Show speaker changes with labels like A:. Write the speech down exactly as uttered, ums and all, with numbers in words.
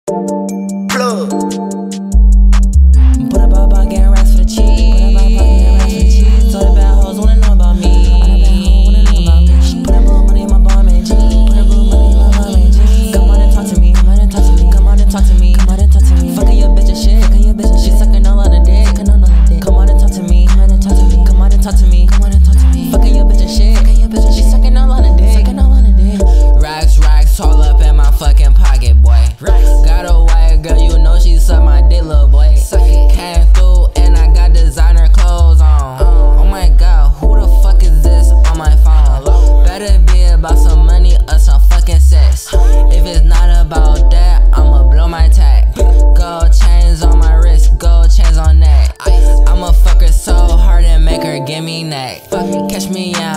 A: Plug.
B: Put up a ball, getting racks for the cheese. Told the bad hoes wanna know about me. Put that blue money in my bomb and jeans. Put that blue money in my bomb and jeans. Come on and talk to me. Come on and talk to me. Come on and talk to me. Come on and talk to me. Fucking your bitch and shit. Fucking your bitch and shit. Sucking all on the dick. Sucking all on the dick. Come on and talk to me. Come on and talk to me. Come on and talk to me. Come on and talk to me. Fucking your bitch and shit. Fucking your bitch and shit. Sucking all on the dick. Sucking all on the dick.
C: Racks, racks, all up in my fucking pocket, boy. Got a white girl, you know she suck my dick, little boy. Came through and I got designer clothes on. Oh my god, who the fuck is this on my phone? Better be about some money or some fucking sex. If it's not about that, I'ma blow my tag. Gold chains on my wrist, gold chains on neck. I'ma fuck her so hard and make her give me neck. Catch me out